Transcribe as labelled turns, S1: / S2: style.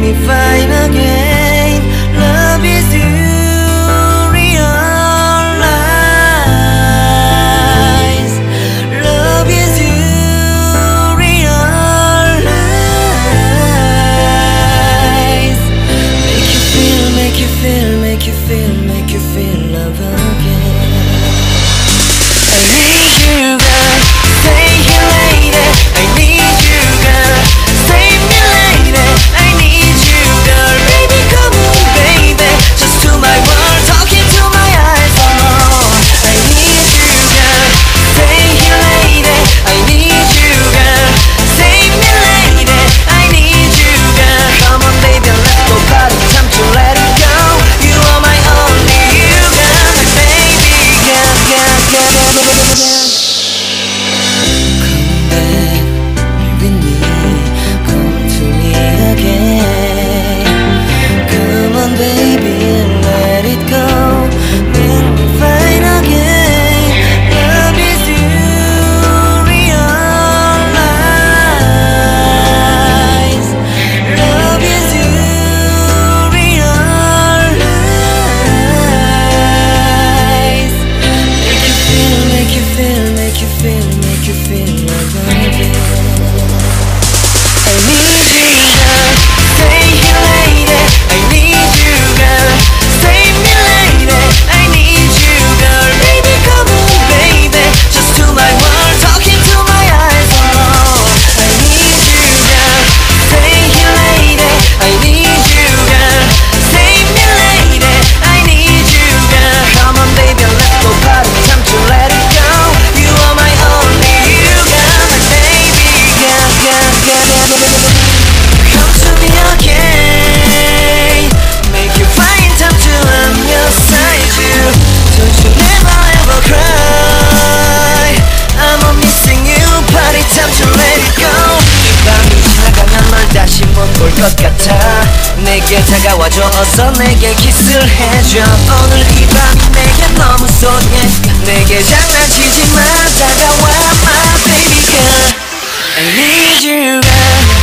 S1: me fine again. Love is to realize. Love is to realize. Make you feel, make you feel, make you feel, make you feel love again. I need you, girl. Stay here, lady. I need you, girl. Save me, lady. I need you, girl. Baby, come on, baby. Just to my world, talking to my eyes. Oh, I need you, girl. Stay here, lady. I need you, girl. Save me, lady. I need you, girl. Come on, baby, let's go party. Time to let it go. You are my only, you, girl. My baby, girl, girl, girl, girl, girl. 것 같아. 내게 다가와줘. 어서 내게 키스를 해줘. 오늘 이 밤이 내게 너무 소중해. 내게 장난치지 마. 다가와 my baby girl. I need you girl.